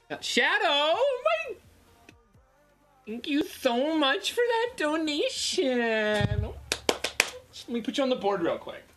Shadow, my... Thank you so much for that donation. Let me put you on the board real quick.